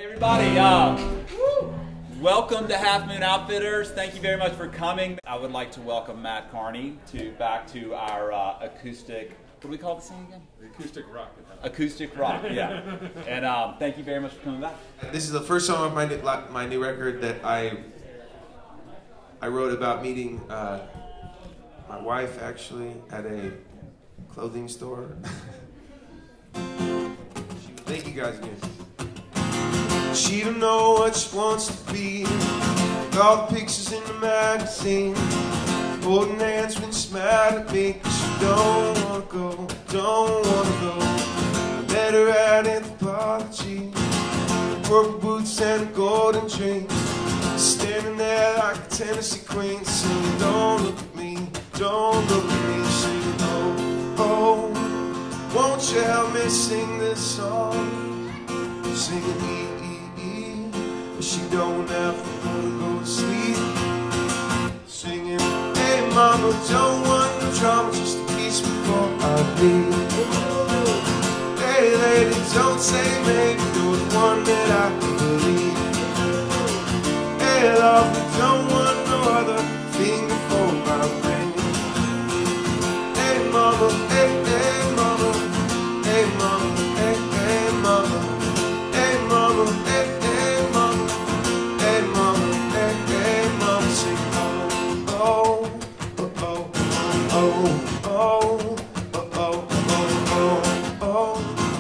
Hey everybody, welcome to Half Moon Outfitters. Thank you very much for coming. I would like to welcome Matt Kearney back to our acoustic, what do we call this thing again? Acoustic rock. Acoustic rock, yeah. And thank you very much for coming back. This is the first song of my new record that I wrote about meeting my wife actually at a clothing store. Thank you guys again. She don't know what she wants to be, like all the pictures in the magazine, holding hands when she's mad at me, 'cause she don't wanna go, don't wanna go. I met her at anthropology, purple boots and a golden dreams, standing there like a Tennessee queen, singing, don't look at me, don't look at me, singing, oh, oh, won't you help me sing this song, singing, she don't ever wanna go to sleep, singing, hey mama, don't want no drama, just a kiss before I leave. Hey lady, don't say maybe, you're the one that I can believe. Hey love, don't want no other finger for my ring. Hey mama, hey, hey mama, hey mama, hey, hey mama, hey mama, hey, hey mama. Hey mama, hey, hey mama, sing oh, oh, oh, oh, oh, oh, oh, oh, oh.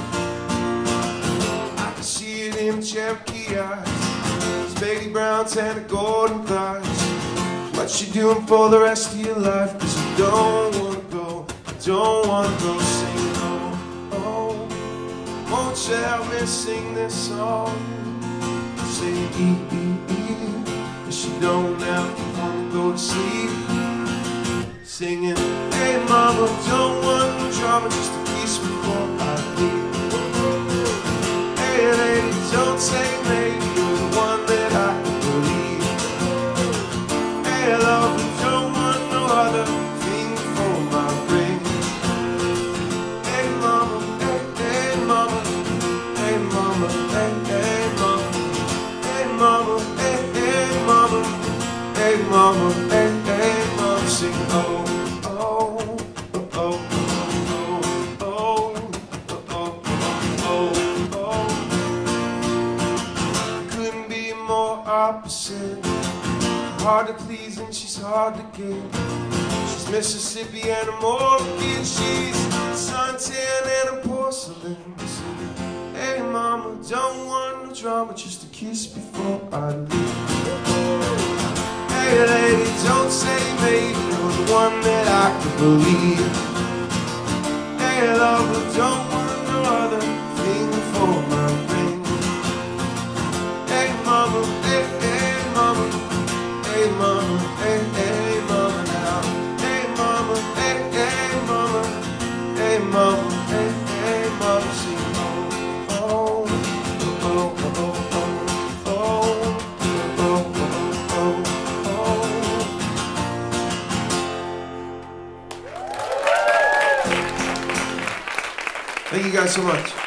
I can see it in Cherokee eyes, those baby browns and the golden thighs. What you doing for the rest of your life? 'Cause you don't wanna go, don't wanna go, sing oh, oh. Won't you help me sing this song? Sing she don't ever wanna go to sleep, singing, hey mama, don't want no drama, just a kiss before I leave. Hey lady, don't say maybe, you're the one that I can believe. Hey love, don't want no other thing for my ring. Hey mama, hey, hey mama, hey mama, hey, hey mama, hey mama, hey, hey mama, hey mama, hey, hey mama, sing oh, oh, oh, oh, oh, oh, oh, oh. Couldn't be more opposite, hard to please and she's hard to get. She's Mississippi and a Morgan, she's suntan and a porcelain. Hey mama, don't want no drama, just a kiss before I leave. Hey lady, don't say maybe, you're the one that I can believe. Hey lover, don't want no other thing for my ring. Hey mama, hey, hey mama, hey mama, hey, hey mama now. Hey mama, hey, hey mama, hey mama, hey, hey mama, sing oh, oh, oh, oh, oh, oh, oh, oh, oh. Thank you guys so much.